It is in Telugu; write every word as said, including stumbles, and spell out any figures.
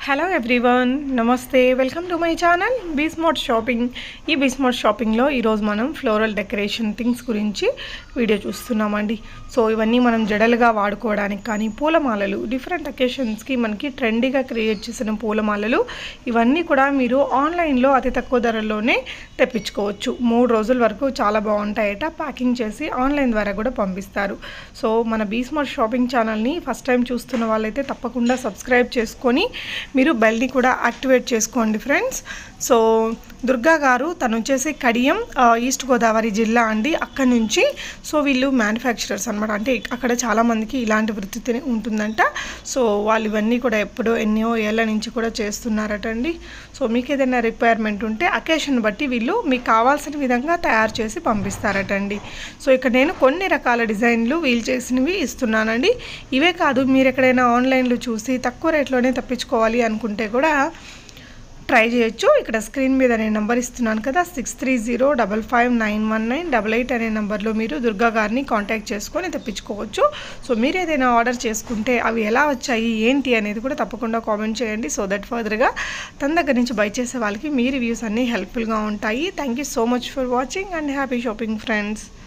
హలో ఎవ్రీవన్, నమస్తే. Welcome to my channel be smart shopping. ఈ బీస్మార్ట్ షాపింగ్లో ఈరోజు మనం ఫ్లోరల్ డెకరేషన్ థింగ్స్ గురించి వీడియో చూస్తున్నామండి. సో ఇవన్నీ మనం జడలుగా వాడుకోవడానికి కానీ పూలమాలలు, డిఫరెంట్ అకేషన్స్కి మనకి ట్రెండీగా క్రియేట్ చేసిన పూలమాలలు ఇవన్నీ కూడా మీరు ఆన్లైన్లో అతి తక్కువ ధరల్లోనే తెప్పించుకోవచ్చు. మూడు రోజుల వరకు చాలా బాగుంటాయట. ప్యాకింగ్ చేసి ఆన్లైన్ ద్వారా కూడా పంపిస్తారు. సో మన బీస్మార్ట్ షాపింగ్ ఛానల్ని ఫస్ట్ టైం చూస్తున్న వాళ్ళైతే తప్పకుండా సబ్స్క్రైబ్ చేసుకొని మీరు బెల్ని కూడా యాక్టివేట్ చేసుకోండి ఫ్రెండ్స్. సో దుర్గా గారు తను వచ్చేసి కడియం, ఈస్ట్ గోదావరి జిల్లా అండి. అక్కడి నుంచి సో వీళ్ళు మ్యానుఫ్యాక్చరర్స్ అనమాట. అంటే అక్కడ చాలామందికి ఇలాంటి వృత్తి ఉంటుందంట. సో వాళ్ళు ఇవన్నీ కూడా ఎప్పుడో ఎన్నో ఏళ్ళ నుంచి కూడా చేస్తున్నారట అండి. సో మీకు ఏదైనా రిక్వైర్మెంట్ ఉంటే అకేషన్ బట్టి వీళ్ళు మీకు కావాల్సిన విధంగా తయారు చేసి పంపిస్తారటండి. సో ఇక్కడ నేను కొన్ని రకాల డిజైన్లు వీళ్ళు చేసినవి ఇస్తున్నానండి. ఇవే కాదు, మీరు ఎక్కడైనా ఆన్లైన్లో చూసి తక్కువ రేట్లోనే తప్పించుకోవాలి అనుకుంటే కూడా ట్రై చేయొచ్చు. ఇక్కడ స్క్రీన్ మీద నేను నెంబర్ ఇస్తున్నాను కదా, six three zero double five nine one nine double eight అనే నెంబర్లో మీరు దుర్గా గారిని కాంటాక్ట్ చేసుకొని తెప్పించుకోవచ్చు. సో మీరు ఏదైనా ఆర్డర్ చేసుకుంటే అవి ఎలా వచ్చాయి ఏంటి అనేది కూడా తప్పకుండా కామెంట్ చేయండి. సో దట్ ఫర్దర్గా తన దగ్గర నుంచి బై చేసే వాళ్ళకి మీ రివ్యూస్ అన్నీ హెల్ప్ఫుల్గా ఉంటాయి. Thank you so much for watching and happy shopping friends.